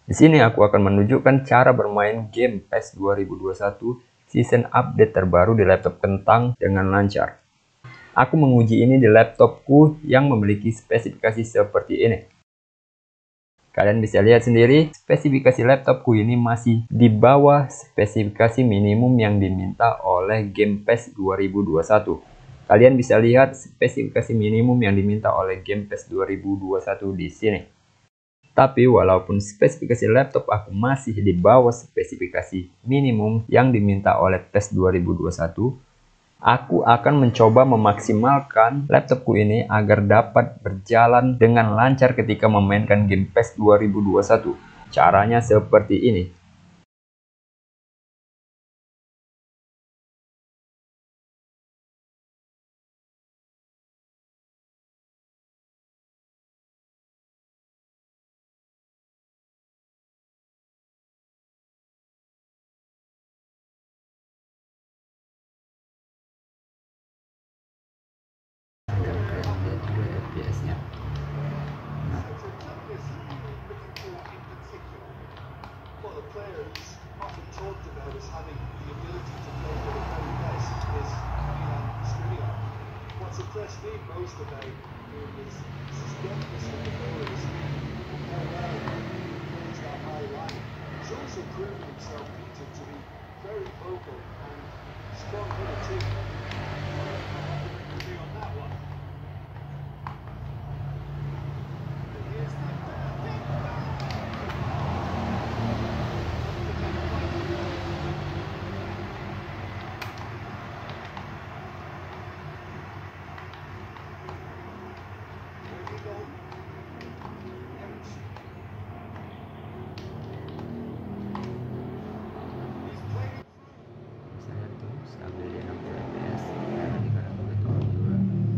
Di sini aku akan menunjukkan cara bermain game PES 2021 season update terbaru di laptop kentang dengan lancar. Aku menguji ini di laptopku yang memiliki spesifikasi seperti ini. Kalian bisa lihat sendiri, spesifikasi laptopku ini masih di bawah spesifikasi minimum yang diminta oleh game PES 2021. Kalian bisa lihat spesifikasi minimum yang diminta oleh game PES 2021 di sini. Tapi walaupun spesifikasi laptop aku masih di bawah spesifikasi minimum yang diminta oleh PES 2021, aku akan mencoba memaksimalkan laptopku ini agar dapat berjalan dengan lancar ketika memainkan game PES 2021. Caranya seperti ini. Dan kalian lihat juga FPS-nya. Nah, saya tuh stabil di 60 fps karena dikadang betul juga.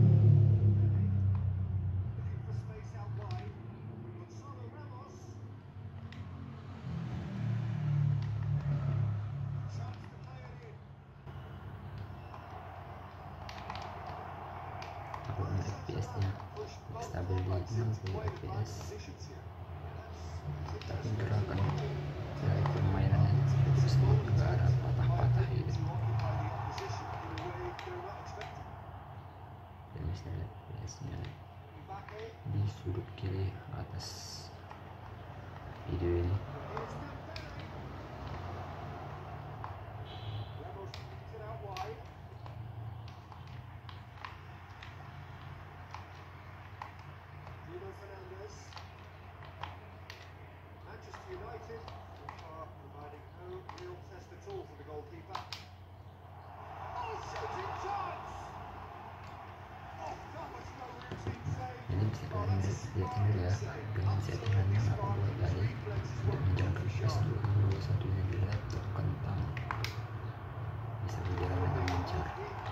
Aku lihat FPS-nya stabil di 60 fps, tapi gerakan dari permainannya bagus, nggak ada patah-patah gitu. Dan bisa lihat FPS-nya di sudut kiri atas video ini. Jadi bisa kalian lihat sendiri ya, dengan settingannya aku buat tadi untuk menjalankan PES 2021 ini di laptop kentang bisa berjalan dengan lancar.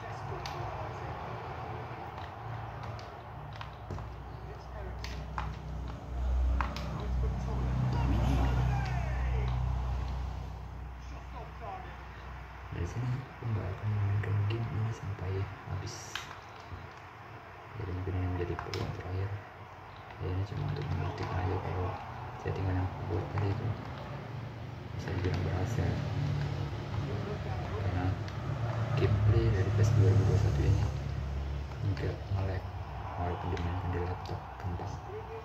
Dari sini aku nggak akan memainkan game ini sampai habis. Jadi mungkin ini menjadi peluang terakhir. Ya, ini cuma untuk membuktikan aja kalau settingan yang aku buat tadi itu bisa dibilang berhasil. Karena gameplay dari PES 2021 ini enggak nge-lag walaupun dimainkan di laptop kentang.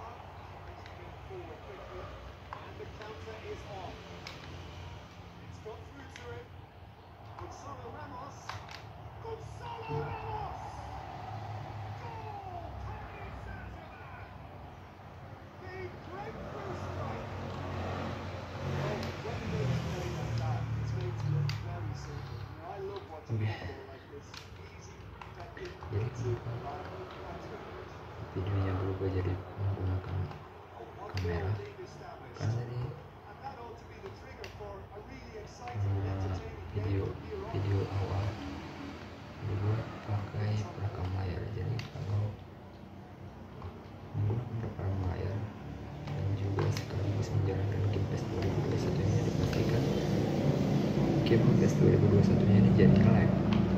Jadi kenapa videonya berubah jadi menggunakan kamera? Karena tadi video awal dibuat pakai perekam layar. Jadi kalau menggunakan perekam layar dan juga sekaligus menjalankan game PES 2021 ini, dipastikan game PES 2021 ini jadi lag.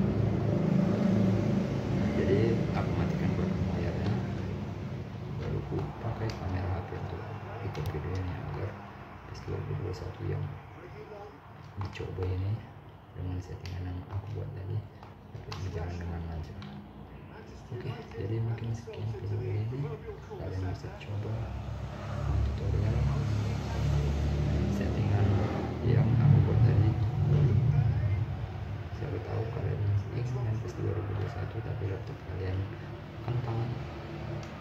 Jadi aku matikan perekam layarnya, baru aku pakai kamera HP untuk ikut video ini agar PES 2021 yang dicoba ini dengan settingan yang aku buat tadi, tapi berjalan dengan lancar. Oke, jadi mungkin sekian video ini. Kalian bisa coba tutorial settingan yang aku buat tadi. Siapa tahu kalian ingin main PES 2021 tapi laptop kalian kentang